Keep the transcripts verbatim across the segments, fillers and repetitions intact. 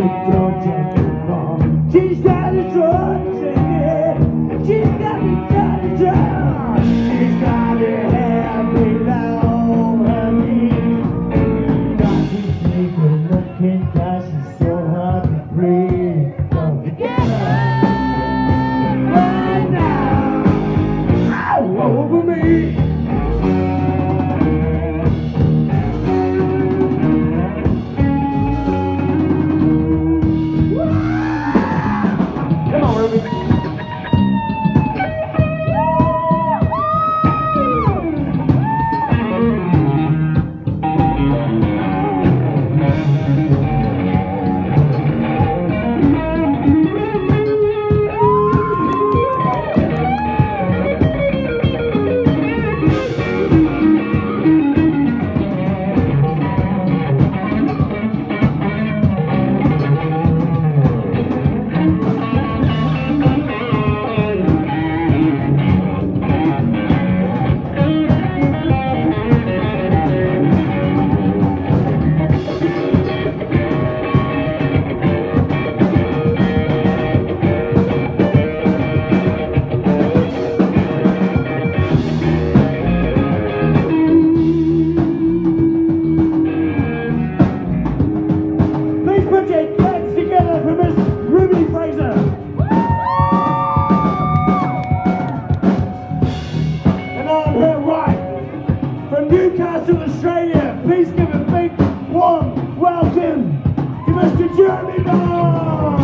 don't take it wrong. She's got a drugs in it. She's got me tied down. She's got her hair below her knees. Got me sleeping, looking down. She's so hard to breathe. Don't forget her right now. Ow, over me. Put your hands together for Miss Ruby Fraser. And on her right, from Newcastle, Australia, please give a big warm welcome to Mister Jeremy Barnes.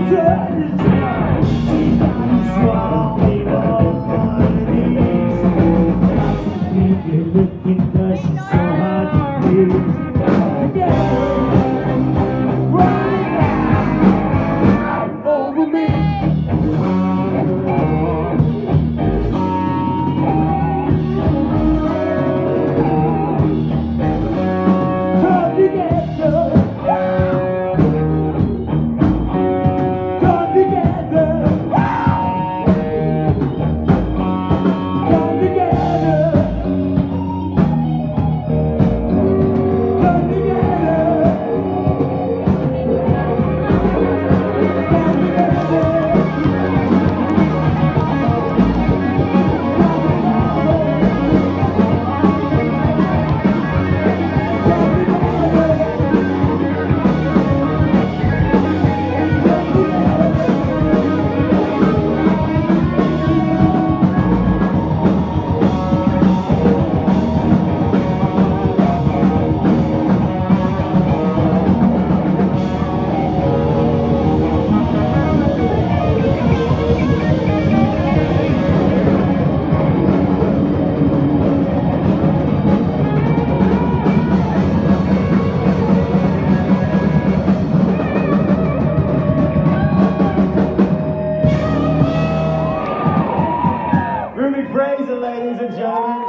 Fraser, ladies and gentlemen.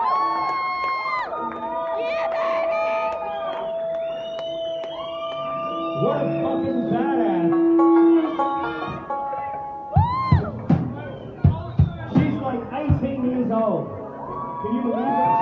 Yeah, baby! What a fucking badass. She's like eighteen years old. Can you believe that?